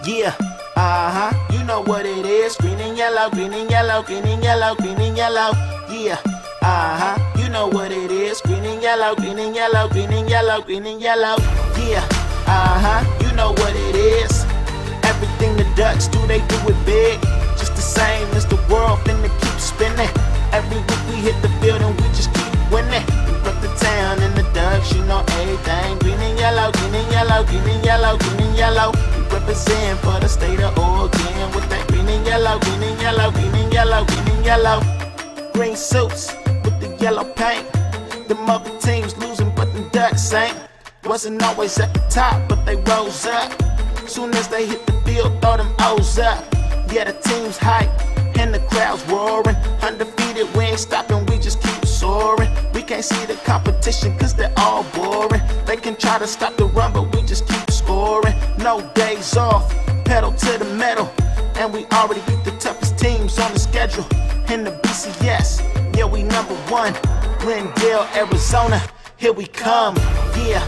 Yeah, you know what it is. Green and yellow, green and yellow, green and yellow, green and yellow. Yeah, you know what it is. Green and yellow, green and yellow, green and yellow, green and yellow. Yeah, you know what it is. Everything the Ducks do, they do it big. Just the same as the world finna keep spinning. Every week we hit the field and we just keep winning. We rep the town and the Ducks, you know everything. Green and yellow, green and yellow, green and yellow, green and yellow. We represent for the state of Oregon with that green and yellow, green and yellow, green and yellow, green and yellow. Green suits with the yellow paint. Them other teams losing, but the Ducks ain't. Wasn't always at the top, but they rose up. Soon as they hit the field, throw them O's up. Yeah, the team's hype and the crowd's roaring. Undefeated, we ain't stopping, we just keep soaring. We can't see the competition cause they're all boring. They can try to stop the run, but we just keep scoring. No days off, pedal to the metal. And we already beat the toughest teams on the schedule. In the BCS, yeah, we #1. Glendale, Arizona, here we come. Yeah,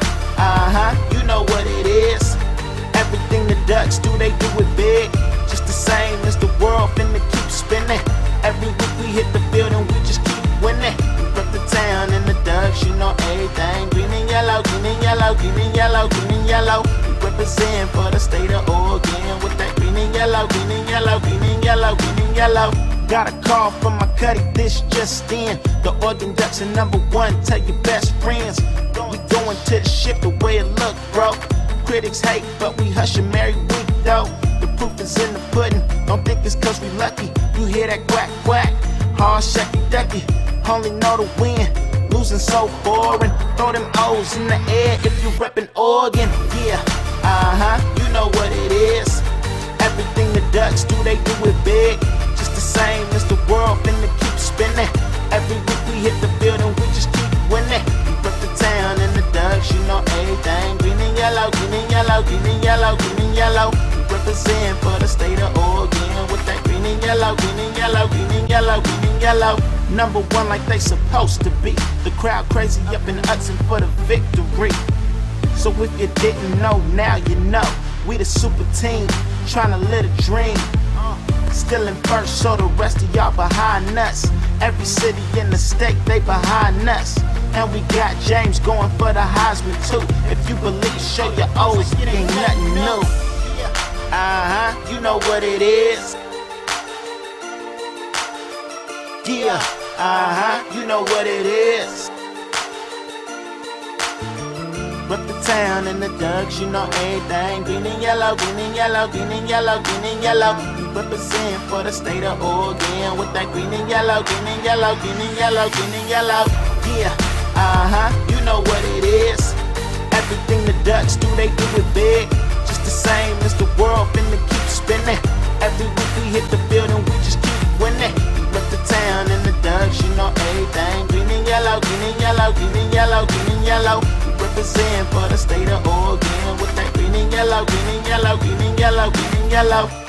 you know what it is. Everything the Ducks do, they do it big. Just the same as the world finna keep spinning. Every week we hit the field and we just keep winning. We rep the town and the Ducks, you know everything. Green and yellow, green and yellow, green and yellow, green and yellow. We represent for the state of Oregon with that green and yellow, green and yellow, green and yellow, green and yellow. Got a call from my cutty, this just in. The Oregon Ducks are #1, tell your best friends. We going to the ship the way it look, bro. Critics hate, but we hush them every week, though. The proof is in the pudding, don't think it's cause we lucky. You hear that quack, quack, hard shucky ducky. Only know to win, losing so boring. Throw them O's in the air if you reppin' Oregon. Yeah, you know what it is. Everything the Ducks do, they do it big. Just the same as the world finna keep spinning. Every week we hit the field and we just keep winning. We rep the town and the Ducks, you know everything. Green and yellow, green and yellow, green and yellow, green and yellow. We represent for the state of Oregon with that green and yellow, green and yellow, green and yellow, green and yellow. #1 like they supposed to be. The crowd crazy up in Hudson for the victory. So if you didn't know, now you know. We the super team, trying to live a dream. Still in first, so the rest of y'all behind us. Every city in the state, they behind us. And we got James going for the Heisman too. If you believe, show your O's, it ain't nothing new. You know what it is. Yeah, you know what it is. Rep the town and the Ducks, you know everything. Green and yellow, green and yellow, green and yellow, green and yellow. We represent for the state of Oregon with that green and yellow, green and yellow, green and yellow, green and yellow. Yeah, you know what it is. Everything the Ducks do, they do it big. Just the same as the world finna keep spinning. Every week we hit the field and we just keep winning. We rep the town and the Ducks, you know everything. Green and yellow, green and yellow, green and yellow, green and yellow. We represent for the state of Oregon with that green and yellow, green and yellow, green and yellow, green and yellow.